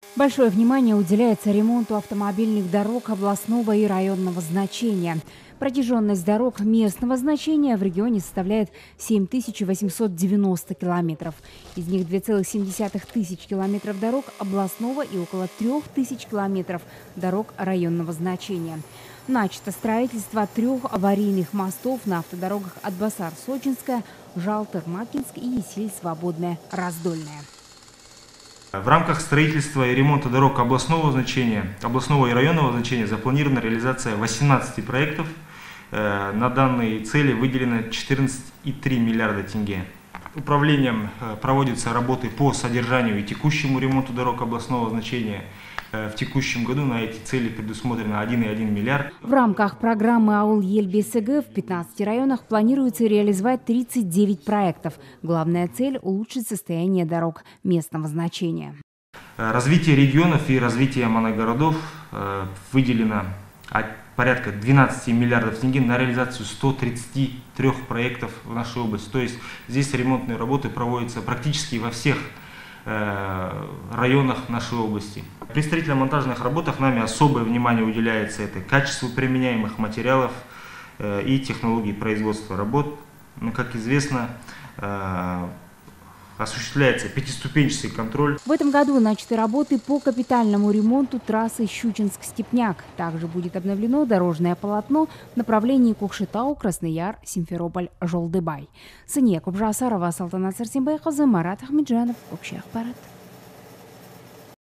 Большое внимание уделяется ремонту автомобильных дорог областного и районного значения. Протяженность дорог местного значения в регионе составляет 7890 километров. Из них 2,7 тысяч километров дорог областного и около 3000 километров дорог районного значения. Начато строительство 3 аварийных мостов на автодорогах Атбасар-Сочинская, Жалтыр-Макинск и Есиль-Свободная-Раздольная. В рамках строительства и ремонта дорог областного значения, областного и районного значения запланирована реализация 18 проектов. На данные цели выделено 14,3 миллиарда тенге. Управлением проводятся работы по содержанию и текущему ремонту дорог областного значения. В текущем году на эти цели предусмотрено 1,1 миллиард. В рамках программы «Ауыл ел бесігі» в 15 районах планируется реализовать 39 проектов. Главная цель – улучшить состояние дорог местного значения. Развитие регионов и развитие моногородов выделено порядка 12 миллиардов тенге на реализацию 133 проектов в нашей области. То есть здесь ремонтные работы проводятся практически во всех районах нашей области. При строительно-монтажных работах нами особое внимание уделяется это качеству применяемых материалов и технологий производства работ. Но, как известно, осуществляется пятиступенчатый контроль. В этом году начаты работы по капитальному ремонту трассы Щучинск-Степняк. Также будет обновлено дорожное полотно в направлении Кокшетау, Красный Яр, Симферополь, Жолдыбай. Сания Кубжасарова, Салтанат Сарсенбайқызы, Марат Ахмеджанов, Общий ақпарат.